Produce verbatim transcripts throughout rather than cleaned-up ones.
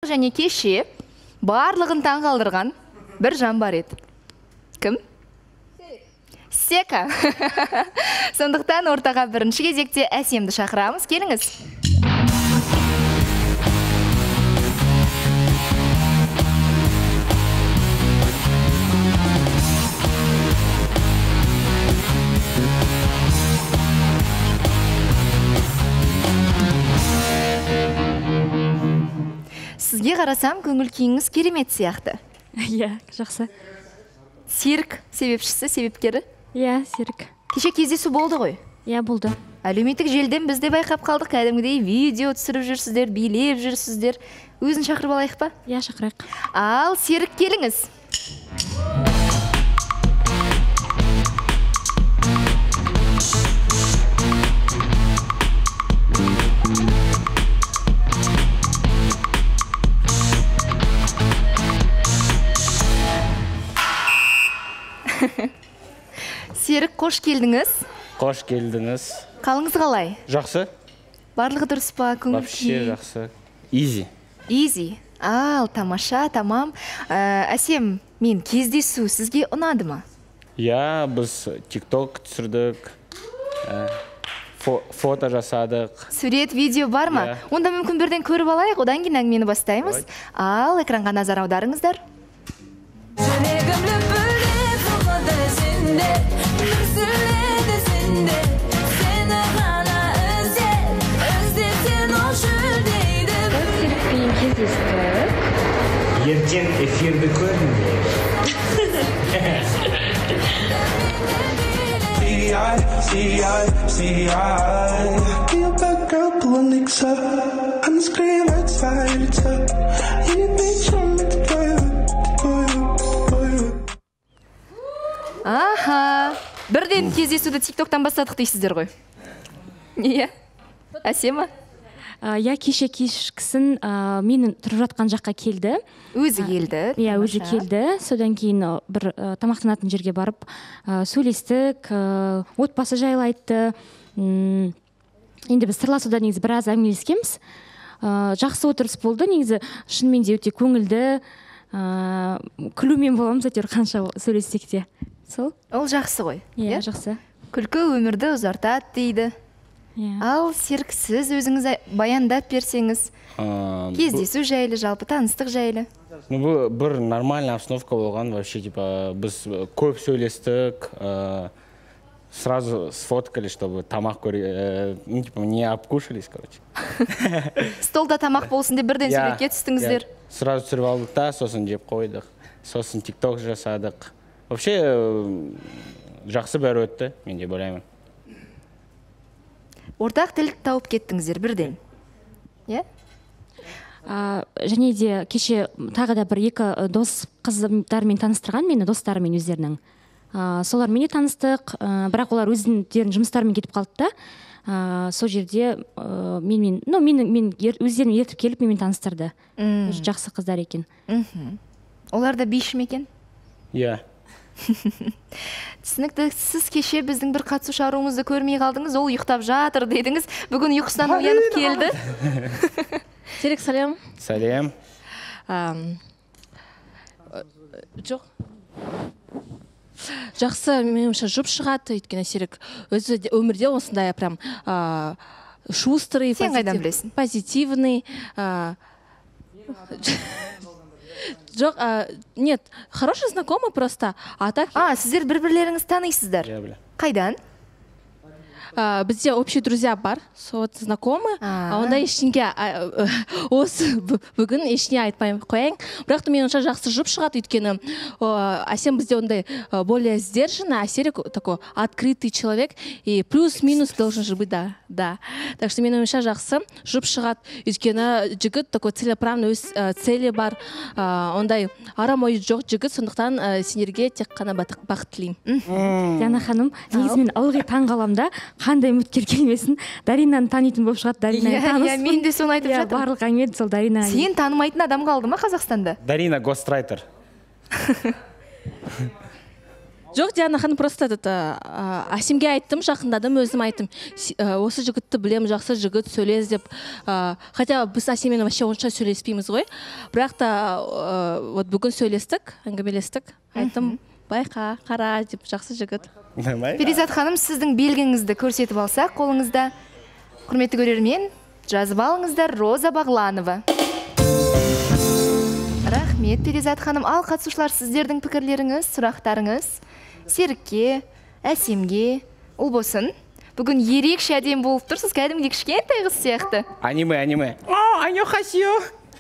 және кеше барлығын таң қалдырған бір жан бар еді. Кім? Сека. Сондықтан ортаға бірінші кезекте Әсемді шақырамыз. Келіңіз. Сізге қарасам, көңіл күйіңіз керемет сияқты. Иә, жақсы. Серік себепшісі, себепкері? Иә, Серік. Кеше кездесу болды ғой? Иә, болды. Әлеуметтік желден біз де байқап қалдық, кәдімгідей видео түсіріп жүрсіздер, билеп жүрсіздер. Өзін шақырып алайық па? Иә, шақырайық. Ал, Серік, келіңіз. Серік, қош келдіңіз. Қош келдіңіз. Қалыңыз қалай? Жақсы. Барлығы дұрыс па? Вообще жақсы. Easy. Easy. Ал, тамаша, тамам. Әсем, мен кездесу сізге ұнады ма? Я, біз TikTok түсірдік, фото жасадық. Сурет, видео бар ма? Онда мүмкін бірден көріп алайық, одан кейін әңгімені бастаймыз. Ал, экранға назар аударыңыздар. Ертең эфирді көріңдер. Аха, бірден кездесуді тиктоктан бастадық дейсіздер ғой. Иә, Әсема? Я кеше кешкісін менің тұрып жатқан жаққа келді. Өзі келді? Иә, өзі келді. Содан кейін бір тамақтанатын жерге барып сөйлестік, отбасы жайлы айтты. Енді біз сырласуда негізі біраз әңгімелескенбіз. Жақсы отырыс болды, негізі шынымен де өте көңілді, күлумен боламыз әйтеуір қанша сөйлессек те. Сол? Ол жақсы ғой. Иә, жақсы. Күлкі өмірді ұзартады дейді. Ал, Серік, сіз өзіңіз баяндап берсеңіз, кездесу жайлы, жалпы таныстық жайлы? Бұл бір нормальный обстановка болған, вообще, типа, біз көп сөйлестік, сразу сфоткали, чтобы тамақ көре, ну, типа, не обкушались, короче. Столда тамақ болсын деп бірден сөйлекке түстіңіздер? Сразу түсіріп алдық та, сосын жеп қойдық, сосын тикток жасадық. Вообще, жақсы бәрі өтті, мен де ойлаймын. Ортақ тіл тауып кеттіңіздер бірден. Е? Және де кеше тағы да бір екі дос қыздармен таныстырған мені, достарымен өздерінің. Солармен де таныстық, бірақ олар өздерінің жұмыстарымен кетіп қалды да. Сол жерде мен өздерін ертіп келіп менімен таныстырды. Жақсы қыздар екен. Олар да биші ме екен? Иә. Түсінікті, сіз кеше біздің бір қатысу шаруымызды көрмей қалдыңыз, ол ұйықтап жатыр дедіңіз, бүгін ұйқысынан оянып келді. Серік, сәлем. Сәлем. Жоқ. Жақсы, меніңше жұп шығады, өйткені Серік өзі өмірде осындай прям шустрый, позитивный. Жоқ, нет, хороший знакомый просто. А так... А, сіздер бір-бірлеріңіз танисыздар? Қайдан? Бізде общие друзья бар, вот знакомы, онда ештеңге осы бүгін ештеңе айтпай қояйын. Бірақ та мен онша жақсы жұп шығады, өйткені Әсем бізде ондай более сдержанный, а Серік такой открытый человек, и плюс-минус должен же быть, да, да. Так что мен онша жақсы жұп шығады, өйткені жігіт такой целеправный өз цели бар, ондай арам ойы жоқ жігіт, сондықтан сендерге тек қана бақыт тілеймін. Диана ханым, негізімен ылғи таң қаламда, қандай үміткер келмесін, Даринаны танитын болып шығады, Даринаны танысын. Иә, мен де соны айтып жатырмын. Барлық әңгіме сол Дарина. Сен танымайтын адам қалды ма Қазақстанда? Дарина гострайтер. Жоқ, Диана ханым, просто это Асимге айттым, жақындадым, өзім айттым. Осы жігітті білем, жақсы жігіт, сөйлес деп. Хотя біз Асиммен вообще онша сөйлеспейміз ғой. Бірақ та вот бүгін сөйлестік, әңгімелестік. Айттым, байқа, қара деп, жақсы жігіт. Перизат ханым, сіздің белгіңізді көрсетіп алсақ, қолыңызда. Құрметті көрермен, жазып алыңыздар, Роза Бағланова. Рахмет, Перизат ханым. Ал қатысушылар, сіздердің пікірлеріңіз, сұрақтарыңыз Серікке, Әсемге, Ұлбосын. Бүгін ерекше әдем болып тұрсыз, кәдімгі кішкентай қыз сияқты. Аниме, аниме. О, аньохасио.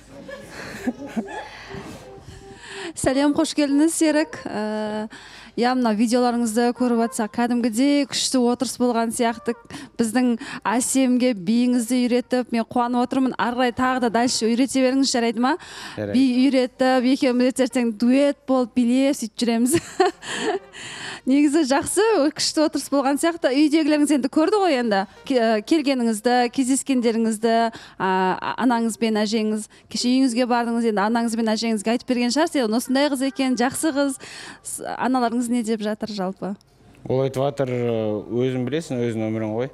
Сәлем, қош келдіңіз, Серік. Я мына видеоларыңызды көріп атсақ, кәдімгідей күшті отырыс болған сияқты. Біздің Асемге биіңізді үйретіп, мен қуанып отырмын. Арғай тағы да дальше үйрете беріңіз, жарайды ма? Би үйретіп, екеуміз ертең дуэт болып билеп сөйтіп жүреміз. Негізі жақсы, күшті отырыс болған сияқты. Үйдегілеріңіз енді көрді ғой енді. Келгеніңізді, кездескендеріңізді, анаңыз бен әжеңіз, кеше үйіңізге бардыңыз, енді анаңыз бен әжеңізге айтып берген шығар, сен осындай қыз екен, жақсы қыз. Аналарыңыз не деп жатыр жалпы? Ол айтып жатыр, өзің білесің, өзің өмірің ғой.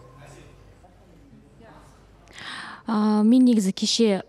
Мен негізі кеше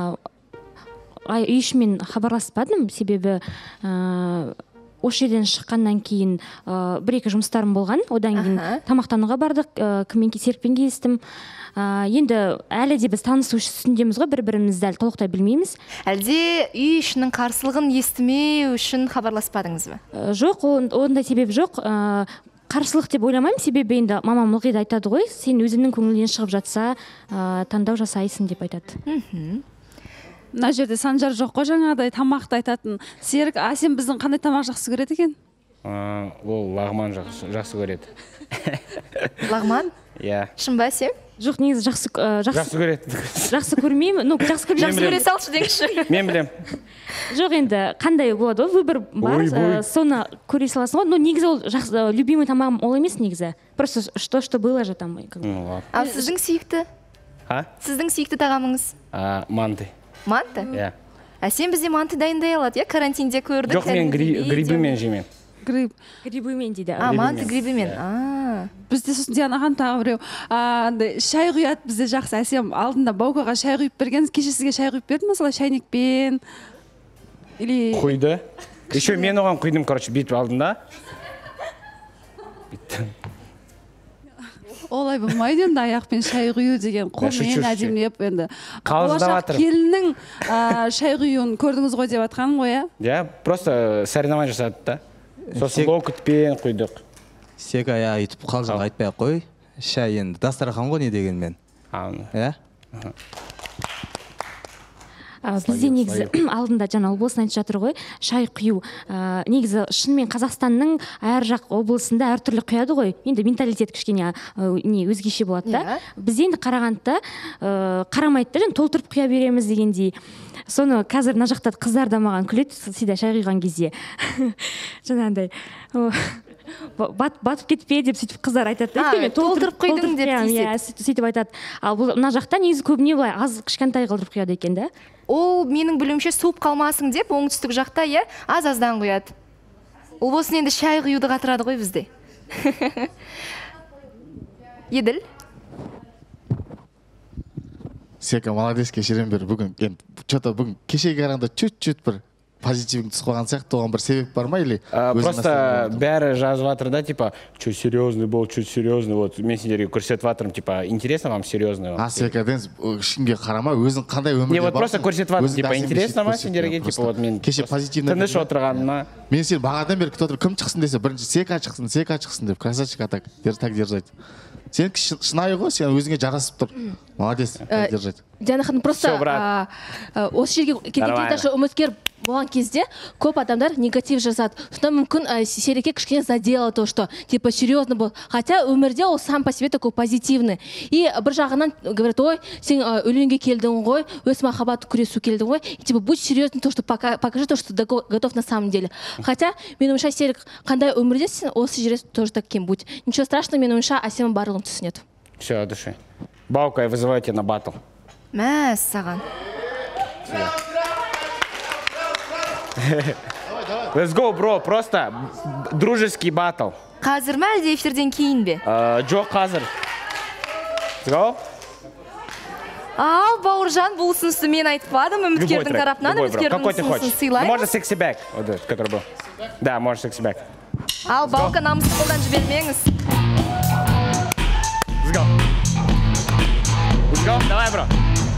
үй ішімен хабарласпадым, себебі осы жерден шыққаннан кейін бір-екі жұмыстарым болған. Одан кейін тамақтануға бардық, кіммен Серікпен кездестім. Енді әлі де біз танысу үстіндеміз ғой, бір-бірімізді әлі толықтай білмейміз. Әлде үй ішінің қарсылығын естімеу үшін хабарласпадыңыз ба? Жоқ, ондай себеп жоқ. Қарсылық деп ойламаймын, себебі енді мамам ылғи да айтады ғой, сен өзіңнің көңілінен шығып жатса, таңдау жасайсың деп айтады. Мына жерде Санжар жоқ қой, жаңағыдай тамақты айтатын. Серік, Асем біздің қандай тамақ жақсы көреді екен? Ол лағман жақсы көреді. Лағман? Иә. Шын ба, Асем? Жоқ, негізі жақсы көреді. Жақсы көрмеймін. Ну, жақсы көре салшы деңізші. Мен білем. Жоқ, енді қандай болады, выбор бар, соны көре саласың ғой. Но негізі ол любимый тамағым ол емес негізі. Просто что-что было же там. А сіздің сүйікті? Сіздің сүйікті тағамыңыз? Манты. Манты? Иә. Әсем бізде манты дайындай алады, иә? Карантинде көрдік. Жоқ, мен грибімен жеймін. Гриб. Грибімен дейді. А, манты грибімен. Бізде сосын Диана ханым тағы біреу. Шай құяды бізде жақсы. Әсем алдында Баукаға шай құйып берген. Кеше сізге шай құйып берді ме, солай шайнекпен? Құйды. Еще мен оған құйдым, короче, бүйтіп алдында. Олай болмайды енді, аяқпен шай құю деген қолмен әдемілеп енді. Қалжындап жатыр. Келіннің шай құюын көрдіңіз ғой деп жатқаным ғой, иә? Иә, просто соревнование жасадық та. Сосын локотпен құйдық. Сек ая айтып қалжың айтпай қой. Шай енді дастархан ғой не дегенмен. Иә? Бізде негізі алдында жаңа облысын айтып жатыр ғой, шай құю. Негізі шынымен Қазақстанның әр жақ облысында әртүрлі құяды ғой. Енді менталитет кішкене өзгеше болады да. Бізде енді Қарағандыда қарамайды да, толтырып құя береміз дегендей. Соны қазір мына жақта қыздар да маған күледі, сида шай құйған кезде. Жаңағындай батып кетпе деп сөйтіп қыздар айтады. Толтырып құйдың деп тиіседі. Сөйтіп айтады. Ал мына жақта негізі көбіне былай аз кішкентай қылдырып құяды екен да. Ол менің білуімше суып қалмасын деп оңтүстік жақта иә аз-аздан құяды. Ол болсын енді шай құюды қатырады ғой бізде. Еділ? Сека, молодец, кешірем бер. Бүгін, что-то бүгін кешеге қарағанда чуть-чуть бір позитивің түсіп қалған сияқты, оған бір себеп бар ма или? Просто бәрі жазып жатыр да, типа, что серьезный был, чуть серьезный, вот мен сендерге көрсетіп жатырмын, типа, интересно вам серьезный? А Секаден ешкімге қарама, өзің қандай өмірде барсың? Не, вот просто көрсетіп жатырмын, типа, интересно ма сендерге, типа, вот мен кеше позитивный тыныш отырғанына. Мен сен бағадан бері күтіп отырмын, кім шықсын десе, бірінші Сека шықсын, Сека шықсын деп, красавчик так держать. Сен шынайы ғой, сен өзіңе жарасып тұр. Молодец, держать. Диана ханым, просто осы жерге келген даже үміткер болған кезде көп адамдар негатив жазады. Сонда мүмкін Серікке кішкене задело то, что типа серьезно был. Хотя өмірде ол сам по себе такой позитивный. И бір жағынан говорят, ой, сен өлеңге келдің ғой, өз махаббат күресу келдің ғой. И типа будь серьезным, то, что покажи то, что готов на самом деле. Хотя менің ойымша Серік қандай өмірде сен осы жерде тоже таким будь. Ничего страшного, менің ойымша Асема барлығын түсінеді. Все, от души. Баука, я вызываю тебя на батл. Мәссаған. Давай, давай. Let's go, bro. Просто дружеский батл. Қазір ма әлде эфирден кейін бе? Жоқ, қазір. Let's go. Ал, Бауыржан, бұл ұсынысты мен айтпадым. Үміткердің тарапынан үміткердің ұсынысын сыйлаймыз. Можно секси-бэк, который был. Да, можно секси-бэк. Ал, Баука, намысты қолдан жібермеңіз. Let's go. Let's go. Давай, бро.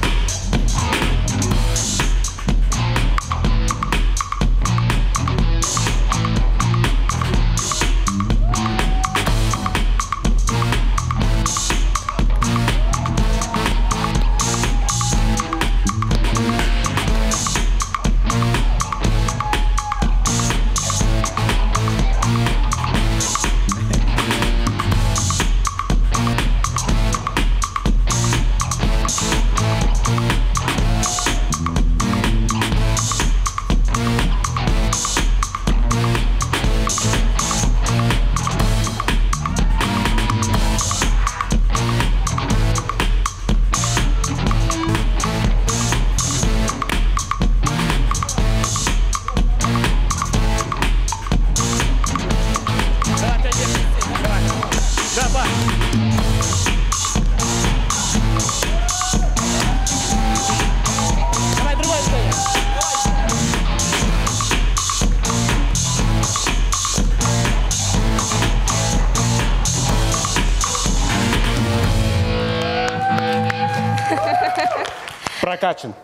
Прокачан.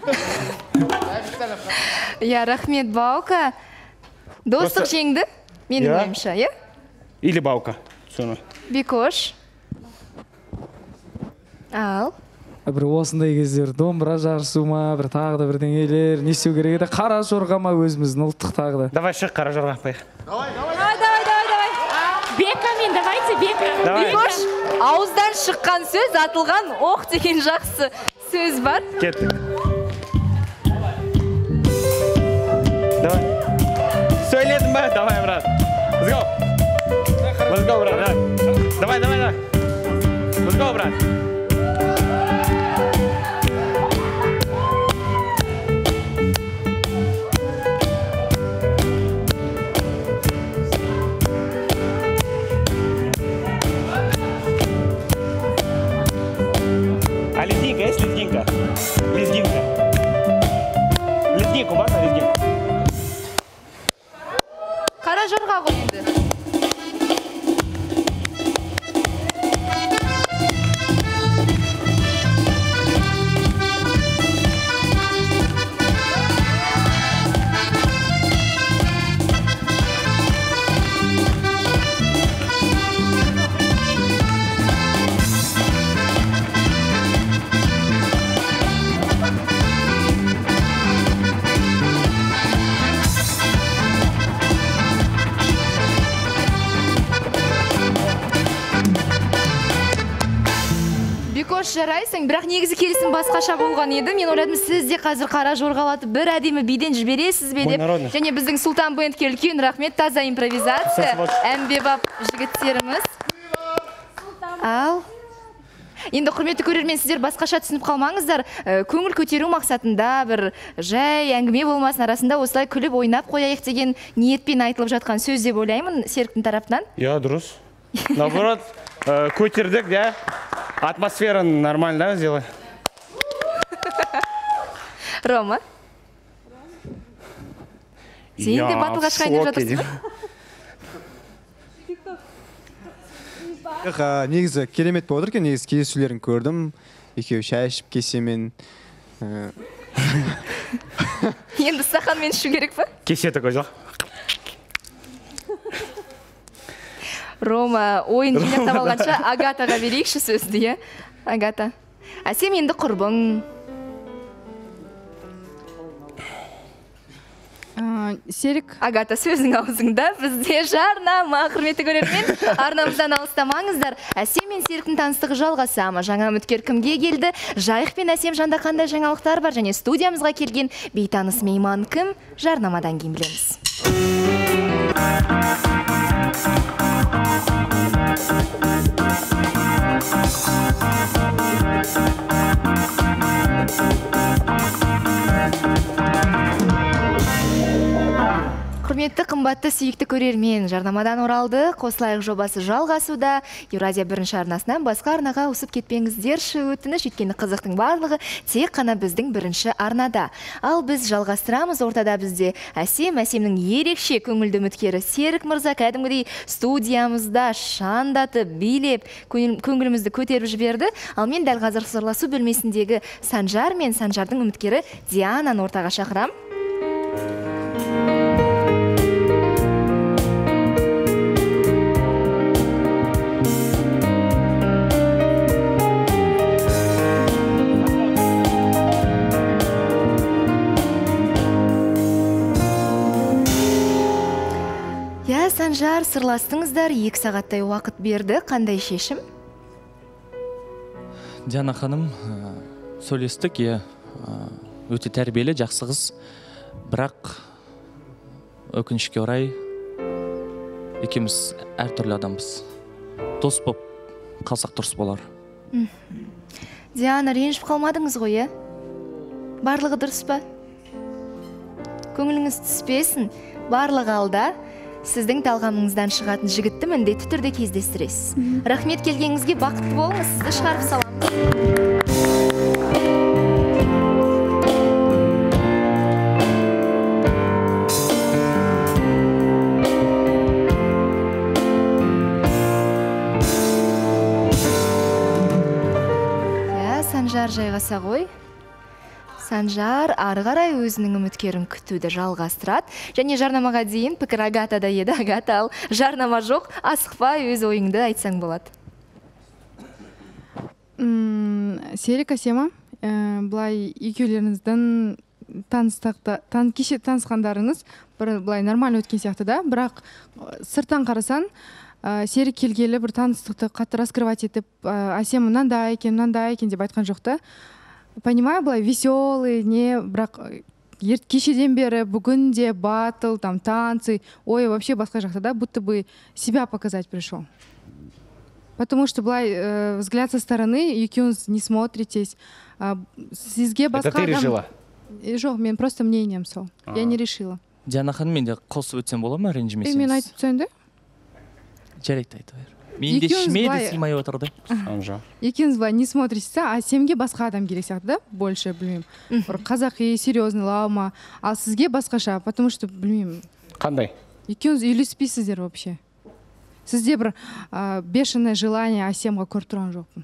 Я, рахмет, Баука. Достық жеңді, менің ойымша, е? Или Баука. Бекош. Ал. Бір осындай кездер домбыра жарысу ма, бір тағы да бірдеңелер, не істеу керек еді? Қара жорға ма өзіміздің ұлттық тағы да? Давай шық, қара жорға поехали. Давай, давай, давай, давай. Бекамен, давайте, Бека. Бекош, ауыздан шыққан сөз, атылған оқ деген жақсы сөз бар. Кеттік. Давай. Сөйледің ба? Давай, брат. Let's go. Let's go, брат. Давай, давай, давай. Let's go, брат. А лезгинка есть лезгинка? Лезгинка. Лезгинку можно лезгинку? Қара жорға қойды. Бекош, жарайсың, бірақ негізі келісім басқаша болған еді. Мен ойладым, сіз де қазір қара жорғалатып бір әдемі биден жібересіз бе деп. Және біздің Сұлтан бендке үлкен рахмет, таза импровизация. Әмбебап жігіттеріміз. Ал. Енді құрметті көрермен, сіздер басқаша түсініп қалмаңыздар. Көңіл көтеру мақсатында бір жай әңгіме болмасын арасында осылай күліп ойнап қояйық деген ниетпен айтылып жатқан сөз деп ойлаймын Серіктің тарапынан. Я, дұрыс. Наоборот, көтердік, да? Атмосфераны нормально сделай. Рома? Сен де батылға шығайын деп жатырсың ба? Негізі керемет болып отыр екен, негізі кездесулерін көрдім. Екеуі шай ішіп кесемен. Енді стақанмен ішу керек па? Кесе такой жоқ. Рома, ойын жинақтап алғанша Агатаға берейікші сөзді, е? Агата. Әсем енді құрбың. Серік. Агата, сөзің аузыңда. Бізде жарнама, құрметті көрермен. Арнамыздан алыстамаңыздар. Әсем мен Серіктің таныстығы жалғасама. Жаңа үміткер кімге келді? Жайық пен Әсем жанда қандай жаңалықтар бар? Және студиямызға келген бейтаныс мейман кім? Жарнамадан кейін білеміз. Құрметті қымбатты сүйікті көрермен, жарнамадан оралды, қосылайық жобасы жалғасуда. Еуразия бірінші арнасынан басқа арнаға ауысып кетпеңіздерші, өтініш, өйткені қызықтың барлығы тек қана біздің бірінші арнада. Ал біз жалғастырамыз, ортада бізде Әсем, Әсемнің ерекше көңілді үміткері Серік мырза кәдімгідей студиямызда шандатып, билеп, көңілімізді көтеріп жіберді. Ал мен дәл қазір сырласу бөлмесіндегі Санжар мен Санжардың үміткері Диананы ортаға шақырам. Я, Санжар, сырластыңыздар, екі сағаттай уақыт берді. Қандай шешім? Диана ханым, сөйлестік, е, өте тәрбиелі, жақсы қыз. Бірақ өкінішке орай екеуміз әртүрлі адамбыз. Дос боп қалсақ дұрыс болар. Диана, ренжіп қалмадыңыз ғой, е? Барлығы дұрыс па? Көңіліңіз түспесін, барлығы алда. Сіздің талғамыңыздан шығатын жігітті міндетті түрде кездестіресіз. Рахмет, келгеніңізге бақытты болыңыз, сізді шығарып саламыз. Я, Санжар жайғаса ғой. Санжар ары қарай өзінің үміткерін күтуді жалғастырады. Және жарнамаға дейін пікір Агатада еді. Агата, ал жарнама жоқ, асықпай өз ойыңды айтсаң болады. Серік, Әсема, былай екеулеріңіздің кеше танысқандарыңыз былай нормально өткен сияқты да, бірақ сырттан қарасан, Серік келгелі бір таныстықты қатты раскрывать етіп, Әсем мынандай екен, мынандай екен деп айтқан жоқ та. Понимаю, былай веселый, не, бірақ кешеден бері бүгінде батыл, там, танцы, ой, вообще басқа жақта, да, будто бы себя показать пришел. Потому что былай э, взгляд со стороны, екеуіңіз не смотритесь, э, сізге басқа... Это ты решила? Жоқ, мен просто мнением сол. Я не решила. Диана ханым, мен де қосып өтсем бола ма, ренжімесеңіз? Мен айтып түсен, да? Жарайды, айты бер. Мен де шмейді сыймай отырды. Екеуіңіз былай не смотритесь, а Әсемге басқа адам керек сияқты, да? Больше, білмеймін. Қазақи, серьезный лаума. Ал сізге басқаша, потому что, білмеймін. Қандай? Екеуіңіз үйлеспейсіздер вообще. Сізде бір бешеное желание Әсемға көріп тұрған жоқпын.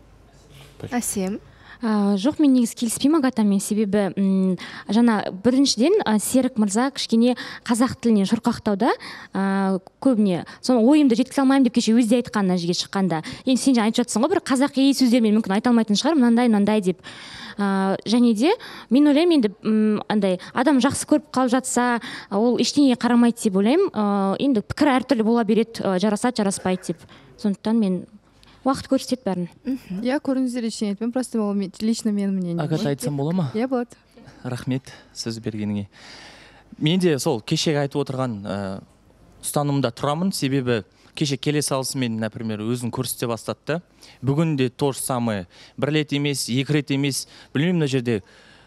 Әсем? Жоқ, мен негізі келіспеймін Агатамен, себебі жаңа біріншіден Серік мырза кішкене қазақ тіліне шұрқақтауда көбіне. Соны ойымды жеткізе алмаймын деп кеше өзі айтқан жерге шыққанда. Енді сен айтып жатсың ғой, бір қазақи сөздермен мүмкін айта алмайтын шығар, мынандай, мынандай деп. Және де мен ойлаймын, енді андай адам жақсы көріп қалып жатса, ол ештеңеге қарамайды деп ойлаймын. Енді пікір әртүрлі бола береді, жарасады, жараспайды деп. Сондықтан мен уақыт көрсетеді бәрін. Я көріңіздер ештеңе айтпаймын, просто ол лично менің мнением. Агата, айтсам бола ма? Я болады. Рахмет сөз бергеніңе. Мен де сол кешегі айтып отырған ұстанымда тұрамын, себебі кеше келе салысымен, например, өзін көрсете бастады. Бүгін де то же самое. Бір рет емес, екі рет емес, білмеймін, мына жерде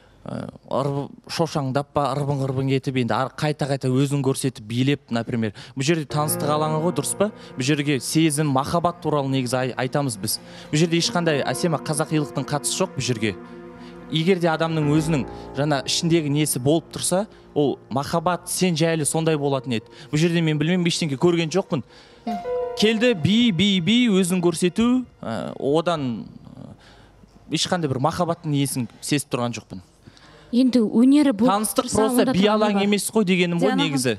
шошаңдап па, ырбың-ырбың етіп, енді қайта-қайта өзін көрсетіп, билеп, например. Бұл жерде таныстық алаңы ғой, дұрыс па? Бұл жерге сезім, махаббат туралы негізі айтамыз біз. Бұл жерде ешқандай Әсема қазақилықтың қатысы жоқ бұл жерге. Егер де адамның өзінің жаңа ішіндегі несі болып тұрса, ол махаббат сен жайлы сондай болатын еді. Бұл жерде мен білмеймін, ештеңе көрген жоқпын. Келді, би, би, би, өзін көрсету, одан ешқандай бір махаббаттың несін сезіп тұрған жоқпын. Енді өнері болып таныстық просто би алаң емес қой дегенім ғой негізі.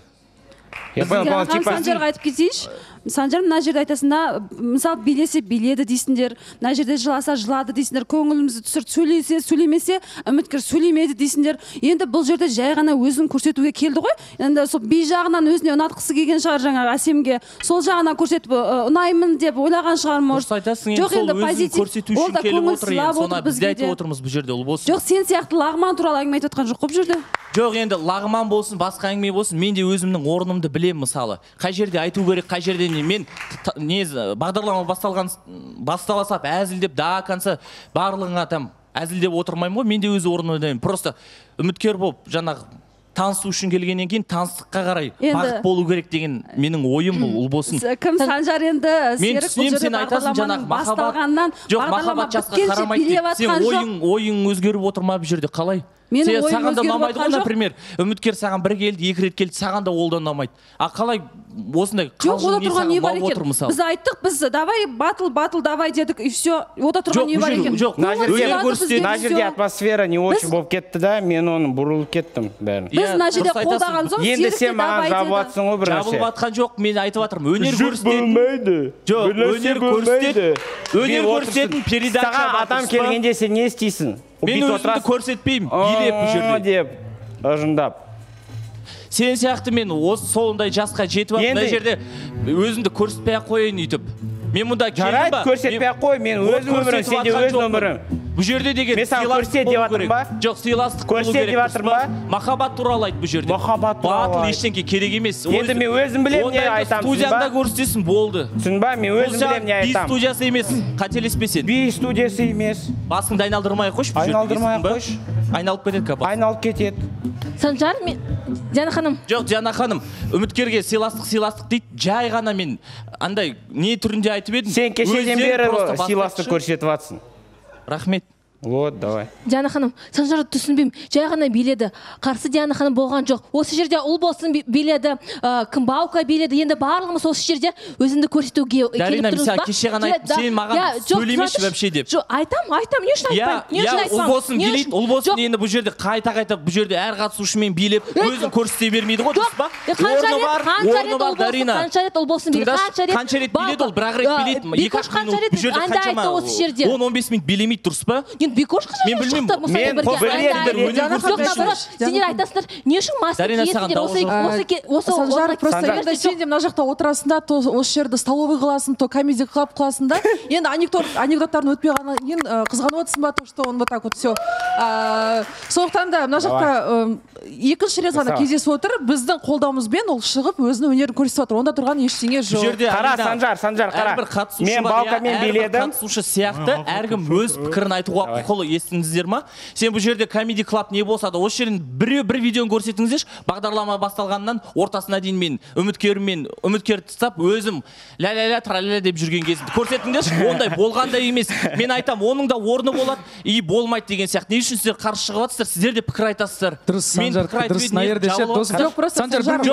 Санжарға айтып кетейінші. Санжар мына жерде айтасында, мысалы билесе биледі дейсіңдер, мына жерде жыласа жылады дейсіңдер, көңілімізді түсіріп сөйлесе сөйлемесе, үміткер сөйлемеді дейсіңдер. Енді бұл жерде жай ғана өзін көрсетуге келді ғой. Енді сол би жағынан өзіне ұнатқысы келген шығар жаңағы Әсемге. Сол жағынан көрсетіп ұнаймын деп ойлаған шығар может. Дұрыс айтасың, енді сол өзін көрсету үшін келіп отыр, енді соны біз де айтып отырмыз бұл жерде, ұл болсын. Жоқ, сен сияқты лағман туралы әңгіме айтып отқан жоқ қой бұл жерде. Жоқ, енді лағман болсын, басқа әңгіме болсын, мен де өзімнің орнымды білемін мысалы. Қай жерде айту керек, қай жерде мен не бағдарлама басталған бастала сап әзілдеп до конца барлығына там әзілдеп отырмаймын ғой. Мен де өз орнымдамын. Просто үміткер болып жаңағы танысу үшін келгеннен кейін таныстыққа қарай бағыт болу керек деген менің ойым бұл, ұл болсын. Кім Санжар енді Серік бұл жерде бағдарламаның басталғаннан махаббат жасқа қарамайды. Сен ойың ойың өзгеріп отыр ма бұл жерде қалай? Сен саған да ұнамайды ғой, например, үміткер саған бір келді, екі рет келді, саған да ол да ұнамайды. А қалай осындай қалжың не саған бауып отыр мысалы? Біз айттық, біз давай батыл, батыл, давай дедік, и все. Ода тұрған не бар екен? Жоқ, мына жерде атмосфера не очень болып кетті да, мен оны бұрылып кеттім бәрін. Біз мына жерде қолдаған соң енді сен маған жабылып жатсың ғой бір нәрсе. Жабылып жатқан жоқ, мен айтып жатырмын. Өнер көрсететін. Жоқ, өнер көрсететін. Өнер көрсететін передача адам келгенде сен не істейсің? Мен өзімді көрсетпеймін, билеп бұл жерде. Деп, ұржындап. Сен сияқты мен осы солындай жасқа жетіп алып, мына жерде өзімді көрсетпей-ақ қойын үйтіп. Мен мұнда келдім ба? Көрсетпей-ақ қой, мен өз өмірім, сен де өз өмірің. Бұл жерде деген сыйластық болу керек. Жоқ, сыйластық болу керек. Махаббат туралы айт бұл жерде. Махаббат туралы. Батыл ештеңке керек емес. Енді мен өзім білем не айтамын. Студияңда көрсетесің, болды. Түсінба, мен өзім білем не айтамын. Би студиясы емес, қателеспесең. Би студиясы емес. Басыңды айналдырмай қойшы. Айналдырмай қойшы. Айналып кетеді капа. Айналып кетеді. Санжар, Диана ханым. Жоқ, Диана ханым, үміткерге сыйластық, сыйластық дейді. Жай ғана мен андай не түрінде айтып едім. Сен кешеден бері сыйластық көрсетіп жатсың. Рахмет. Вот, давай. Диана ханым, Санжарды түсінбеймін. Жай ғана биледі. Қарсы Диана ханым болған жоқ. Осы жерде ұл болсын биледі, кім Баука биледі. Енді барлығымыз осы жерде өзіңді көрсетуге келіп тұрмыз ба? Дарина, кеше ғана айтып, сен маған сөйлемеші вообще деп. Жоқ, айтам, айтам, не үшін айтпаймын? Не үшін айтпам? Ұл болсын билейді, ұл болсын енді бұл жерде қайта-қайта бұл жерде әр қатысушымен билеп, өзін көрсете бермейді ғой, дұрыс па? Орны бар, орны бар, Дарина. Қанша рет ұл болсын билейді, қанша рет билейді ол, бір-ақ рет билейді. екі-ақ минут бұл жерде қаншама он он бес минут билемейді, дұрыс па? Бекошқа мен білмеймін, мен білмеймін. Сендер айтасыңдар, не үшін маска киесіңдер? Санжар, просто енді сен де мына жақта отырасың да, то осы жерді столовый қыласың, то комедия қылап қыласың да. Енді анекдоттарын өтпей ғана кейін қызғанып отырсың ба, то что он вот так вот все. Сондықтан да мына жақта екінші рет ғана кездесіп отыр, біздің қолдауымызбен ол шығып өзінің өнерін көрсетіп отыр. Онда тұрған ештеңе жоқ. Қара, Санжар, Санжар, қара. Мен Балкамен биледім. Қатысушы сияқты әркім өз пікірін айтуға құқылы, естіңіздер ма? Сен бұл жерде комеди клаб не болса да, осы жерін біреу бір видеоны көрсетіңіздерші, бағдарлама басталғаннан ортасына дейін мен үміткеріммен үміткерді тастап, өзім ля-ля-ля тра-ля-ля деп жүрген кезімді көрсетіңдерші. Ондай болғанда емес. Мен айтам, оның да орны болады, и болмайды деген сияқты. Не үшін сіздер қарсы шығып жатсыздар? Сіздер де пікір айтасыздар. Дұрыс, Санжар, дұрыс, наерде ше, дос. Жоқ, просто Санжар.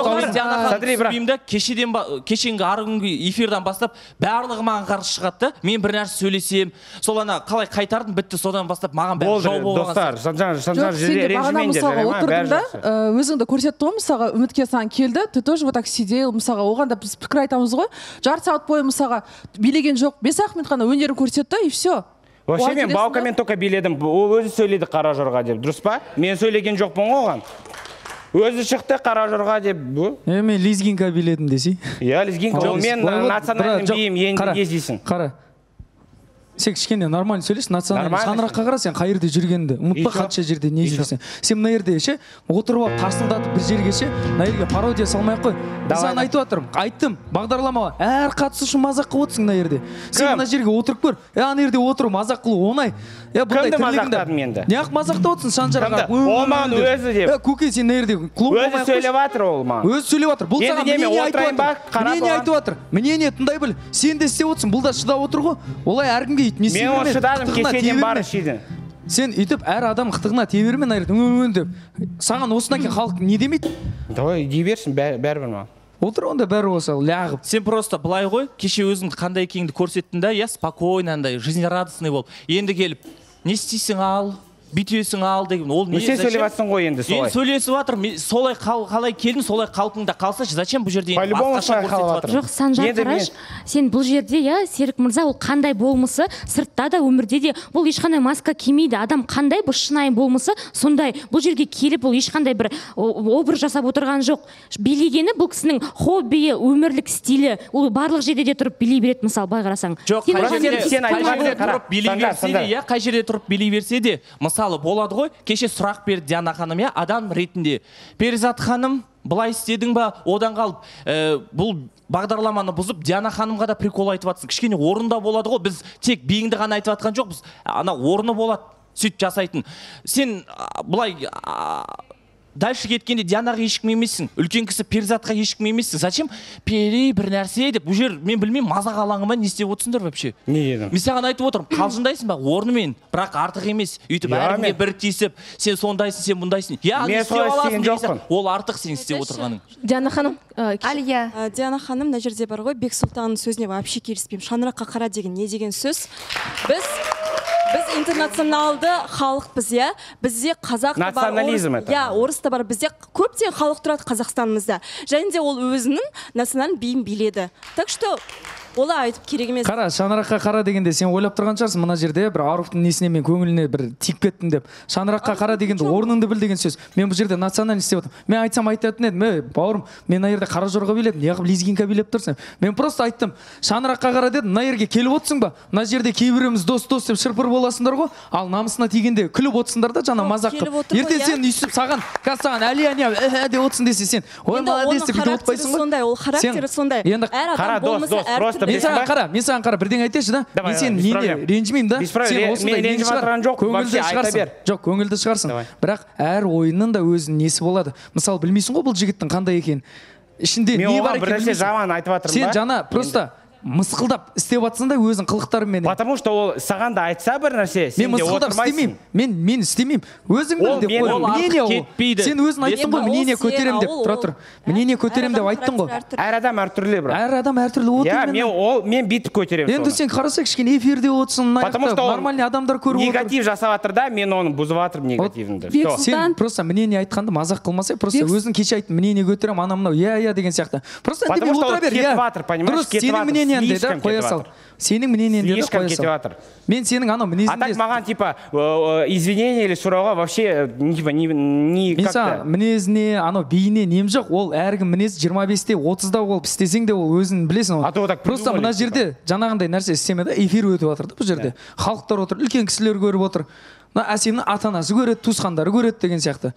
Кешеден кешенгі арғы эфирдан бастап барлығы маған қарсы шығады. Мен бір нәрсе сөйлесем, сол ана қалай қайтардым, бітті, содан бастап маған бәрі жау болған. Достар, Санжар, Санжар ренжімеңдер, жарай ма? Бәрі жақсы. Өзіңді көрсетті ғой, мысалға үмітке саған келді, ты тоже вот так сидел, мысалға оған да біз пікір айтамыз ғой. Жарты сағат бойы мысалға билеген жоқ, бес-ақ минут қана өнерін көрсетті, и все. Вообще мен Баукамен только биледім, ол өзі сөйледі Қара жорға деп, дұрыс па? Мен сөйлеген жоқпын оған. Өзі шықты Қара жорға деп. Е, мен лезгинка биледім десей. Иә, лезгинка. Мен национальным бейім енді кездейсің. Қара. Сен кішкене нормально сөйлесің, национальный шаңыраққа қара, сен қай жерде жүргенді, ұмытпа қанша жерде не жүрсің. Сен мына жерде ше, отырып алып тарсылдатып бір жерге ше, мына жерге пародия салмай-ақ қой. Саған айтып жатырмын, айттым, бағдарламаға әр қатысушы мазақ қылып отырсың мына жерде. Сен мына жерге отырып көр, е ана жерде отыру мазақ қылу оңай. Е бұндай тірлігіңді. Неғып мазақтап отырсың Санжарға? Ол маған өзі деп. Е көке, сен мына жерде клуб болмай-ақ өзі сөйлеп жатыр ол маған. Өзі сөйлеп жатыр. Бұл саған мнение айтып жатыр. Мнение айтып жатыр. Мнение тыңдай біл. Сен де істеп отырсың, бұл да шыдап отыр ғой. Олай әркімге мен оны шыдадым, кешеден бары шидім. Сен үйтіп әр адам қытығына тие берме, өң-өң деп. Саған осынан кейін халық не демейді? Давай, дей берсін, бәрібір ма. Отыр онда бәрі болса, лағып. Сен просто былай ғой, кеше өзіңді қандай екеніңді көрсеттің да, я спокойно, андай, жизнерадостный болып. Енді келіп, не істейсің ал? Бүйтесің ал деген, ол не? Сен сөйлеп жатсың ғой енді солай. Мен сөйлесіп жатыр, солай қалай келдің, солай қалпыңда қалсашы, зачем бұл жерде басқаша көрсетіп жатыр? Жоқ, Санжар, қараш, сен бұл жерде, я, Серік мырза, ол қандай болмысы, сыртта да, өмірде де, бұл ешқандай маска кимейді. Адам қандай, бұл шынайы болмысы, сондай, бұл жерге келіп, бұл ешқандай бір образ жасап отырған жоқ. Билегені бұл кісінің хоббиі, өмірлік стилі, ол барлық жерде де тұрып билей береді, мысалы, бай қарасаң. Жоқ, қай жерде тұрып билей берсе де, мысалы болады ғой, кеше сұрақ берді Диана ханым, я адам ретінде. Перизат ханым, былай істедің ба, одан қалып, бұл бағдарламаны бұзып, Диана ханымға да прикол айтып жатсың. Кішкене орында болады ғой, біз тек биіңді ғана айтып жатқан жоқпыз. Ана орны болады, сөйтіп жасайтын. Сен былай дальше кеткенде Дианаға ешкім емессің, үлкен кісі Перизатқа ешкім емессің. Зачем пери бір нәрсе деп, бұл жер мен білмеймін, мазақ алаңы ма, не істеп отырсыңдар вообще? Не дедім? Мен саған айтып отырмын, қалжыңдайсың ба? Орнымен, бірақ артық емес. Өйтіп әркімге бір тиісіп, сен сондайсың, сен бұндайсың. Я не істеп аласың дейсің. Ол артық сен істеп отырғаның. Диана ханым, Алия. Диана ханым, мына жерде бар ғой, Бексұлтанның сөзіне вообще келіспеймін. Шаңыраққа қара деген не деген сөз? Біз Біз интернационалды халықпыз, иә? Бізде қазақ та бар, национализм это. Иә, орыс та бар. Бізде көптеген халық тұрады Қазақстанымызда. Және де ол өзінің националь биін биледі. Так что олай айтып керек емес. Қара, шаңыраққа қара дегенде сен ойлап тұрған шығарсың, мына жерде бір Аруфтың несіне мен көңіліне бір тиіп кеттім деп. Шаңыраққа қара дегенде орныңды біл деген сөз. Мен бұл жерде национальность деп отырмын. Мен айтсам айтатын едім, ей бауырым, мен мына жерде қара жорға биледім, неғып лезгинка билеп тұрсың? Мен просто айттым, шаңыраққа қара дедім, мына жерге келіп отырсың ба? Мына жерде кейбіреуіміз дос-дос деп шырпыр боласыңдар ғой, ал намысына тигенде күліп отырсыңдар да жаңа мазақ қылып. Ертең сен үйсіп саған, қазір саған Алия не деп отырсың десе сен, ой молодец деп бүйтіп отпайсың ғой. Сондай, ол характері сондай. Әр адам болмысы әртүрлі. Мен саған қара, мен саған қара бірдеңе айтайыншы да. Мен сен нене ренжімеймін да. Сен осындай нең шығар. Көңілді шығарсың. Жоқ, көңілді шығарсың. Бірақ әр ойынның да өзінің несі болады. Мысалы білмейсің ғой бұл жігіттің қандай екенін. Ішінде не бар екенін. Мен оған бірнәрсе жаман айтып жатырмын ба? Сен жаңа просто мысқылдап істеп жатсың да өзің қылықтарыңмен. Потому что ол саған да айтса бір нәрсе, сен де отырмайсың. Мен мен істемеймін. Өзің біл деп қой. Мнение ол. Сен өзің айттың ғой, мнение көтерем деп. Тұра тұр. Мнение көтерем деп айттың ғой. Әр адам әртүрлі, брат. Әр адам әртүрлі отыр. Иә, мен ол мен бүйтіп көтеремін. Енді сен қараса кішкене эфирде отырсың, нормальный адамдар көріп отыр. Негатив жасап жатыр да, мен оны бұзып жатырмын негативімді. Сен просто мнение айтқанды мазақ қылмасай, просто өзің кеше айттың, мнение көтерем, ана мынау, иә иә деген сияқты. Просто потому что ол кетіп жатыр, понимаешь, кетіп жатыр. Мнениеңде да қоя сал. Сенің мнениеңде да қоя сал. Мен сенің анау мінезіңде. А так маған типа извинения или сұрауға вообще типа не как-то. Мен саған мінезіне, анау биіне нем жоқ. Ол әркім мінез жиырма бесте, отызда болып істесең де ол өзің білесің. Просто мына жерде жаңағындай нәрсе істеме да, эфир өтіп жатыр да бұл жерде. Халықтар отыр, үлкен кісілер көріп отыр. Әсемнің ата-анасы көреді, туысқандары көреді деген сияқты.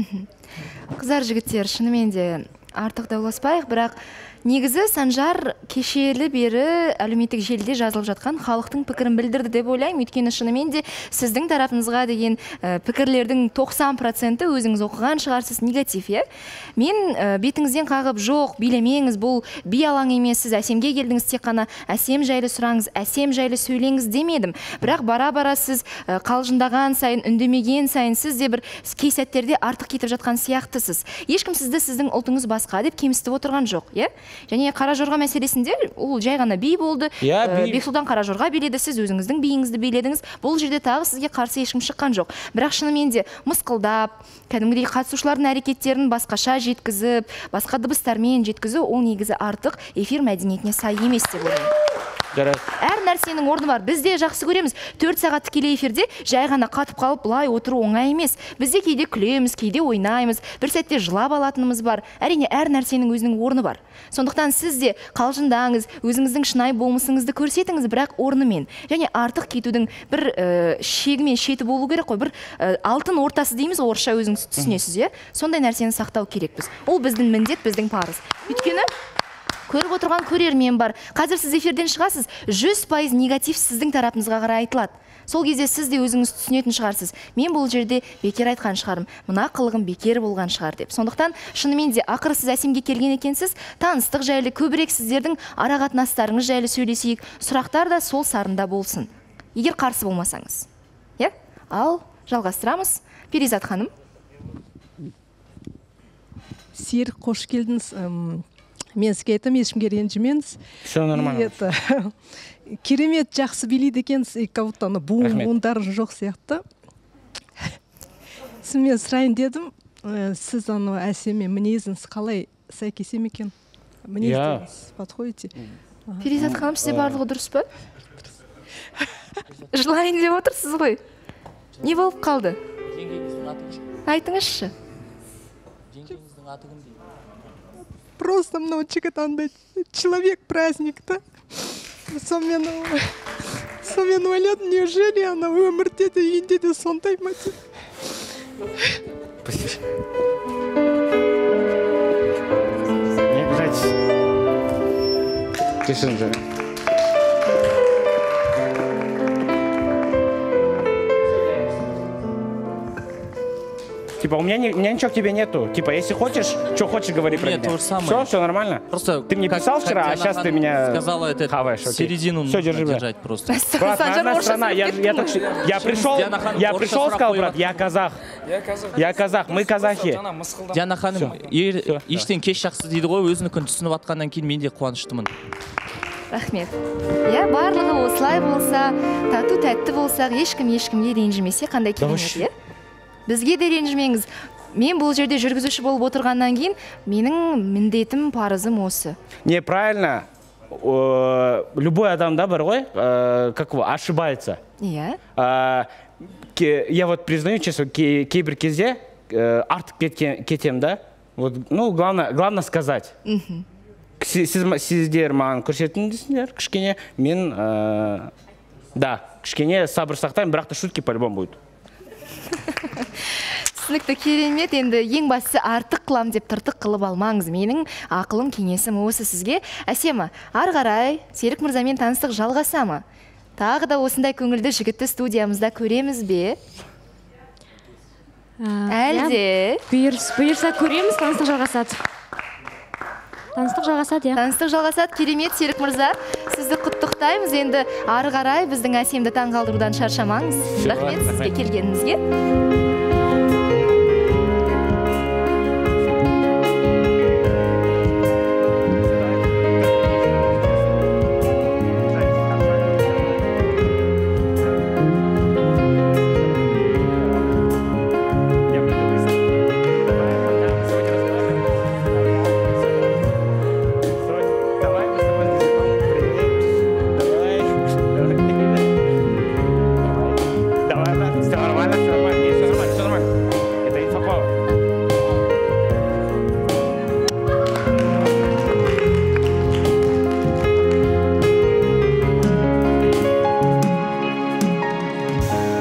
Қыздар, жігіттер, шынымен де артық дауласпайық, бірақ негізі Санжар кешелі бері әлеуметтік желіде жазылып жатқан халықтың пікірін білдірді деп ойлаймын. Өйткені шынымен де сіздің тарапыңызға деген пікірлердің тоқсан проценті өзіңіз оқыған шығарсыз негатив, иә? Мен бетіңізден қағып, жоқ, билемеңіз, бұл би алаң емес, сіз әсемге келдіңіз, тек қана әсем жайлы сұраңыз, әсем жайлы сөйлеңіз демедім. Бірақ бара-бара сіз қалжыңдаған сайын, үндемеген сайын сіз де бір кей сәттерде артық кетіп жатқан сияқтысыз. Ешкім сізді сіздің ұлтыңыз басқа деп кемсітіп отырған жоқ, иә? Және қара жорға мәселесінде ол жай ғана би болды. Бексұлтан қара жорға биледі, сіз өзіңіздің биіңізді биледіңіз. Бұл жерде тағы сізге қарсы ешкім шыққан жоқ. Бірақ шынымен де мысқылдап, кәдімгідей қатысушылардың әрекеттерін басқаша жеткізіп, басқа дыбыстармен жеткізу, ол негізі артық эфир мәдениетіне сай емес деп ойлаймын. Әр нәрсенің орны бар. Біз де жақсы көреміз. төрт сағат тікелей эфирде жай ғана қатып қалып былай отыру оңай емес. Бізде кейде күлеміз, кейде ойнаймыз, бір сәтте жылап алатынымыз бар. Әрине әр нәрсенің өзінің орны бар. Сондықтан сіз де қалжыңдаңыз, өзіңіздің шынайы болмысыңызды көрсетіңіз, бірақ орнымен. Және артық кетудің бір шегі мен шеті болу керек қой. Бір алтын ортасы дейміз, орысша өзіңіз түсінесіз, иә? Сондай нәрсені сақтау керекпіз. Ол біздің міндет, біздің парыз. Өйткені көріп отырған көрермен бар. Қазір сіз эфирден шығасыз, жүз пайыз негатив сіздің тарапыңызға қарай айтылады. Сол кезде сіз де өзіңіз түсінетін шығарсыз. Мен бұл жерде бекер айтқан шығарым, мына қылығым бекер болған шығар деп. Сондықтан шынымен де ақыры сіз әсемге келген екенсіз, таныстық жайлы, көбірек сіздердің арақатынастарыңыз жайлы сөйлесейік, сұрақтар да сол сарында болсын. Егер қарсы болмасаңыз. Иә? Ал жалғастырамыз. Перизат ханым. Серік, қош келдіңіз. Мен сізге айтам, ешкімге ренжімеңіз. Все нормально. Керемет жақсы билейді екенсіз, как будто буын-буындары жоқ сияқты. Сізмен сұрайын дедім, сіз ана әсеме мінезіңіз қалай сәйкесе ме екен? Мінездіңіз подходите? Перизат ханым, сізде барлығы дұрыс па? Жылайын деп отырсыз ғой. Не болып қалды? Айтыңызшы. Жеңгеңіздің аты кім дейді? Просто мынау жігіт андай человек праздник-то. Сонымен сонымен ойладым, неужели ана өмірде де үйінде де сондай ма деп. Не обижайтесь. Кешіріңіздер. Типа, у меня, не, у меня ничего к тебе нету. Типа, если хочешь, что хочешь, говори про Нет, меня. то же самое. Все, все нормально. Просто ты мне как- писал как вчера, а Диана сейчас ты Ханым меня сказала, это хаваешь. окей. середину Все, нужно держи, брат. держать просто. Брат, одна страна. Я, я, так, я пришел, Диана Ханым я орысша пришел, сұрақ сказал, қойып брат, я казах. Я казах, мы казахи. Диана ханым, ер- ештен кеш жақсы дейді ғой, өзінікін түсініп жатқаннан кейін мен де қуаныштымын. Рахмет. Иә, барлығы осылай болса, тату тәтті болсақ, ешкім ешкімге ренжімесе қандай керемет, иә? Бізге де ренжімеңіз. Мен бұл жерде жүргізуші болып отырғаннан кейін, менің міндетім, парызым осы. Не, правильно. Э, Любой адам, да, бар ғой, э, как его, ошибается. Иә. А, ке- Я вот признаю, честно, ке- кейбір кезде э, артық кеткен- кетем, да? Вот, ну, главное, главное сказать. Мгм. Сіз, сіз- сіздер маған көрсетіңіздер, кішкене, мен, э, да, кішкене сабыр сақтаймын, бірақ та шутки по-любому будет. Түсінікті, керемет. Енді ең бастысы артық қылам деп тыртық қылып алмаңыз. Менің ақылым, кеңесім осы сізге. Әсема, ары қарай Серік мырзамен таныстық жалғаса ма? Тағы да осындай көңілді жігітті студиямызда көреміз бе? Әлде? Бұйырса көреміз, таныстық жалғасады. Таныстық жалғасады, иә. Таныстық жалғасады, керемет Серік мырза. Сізді құттықтаймыз. Енді ары қарай біздің әсемді таңғалдырудан шаршамаңыз. Рахмет сізге келгеніңізге.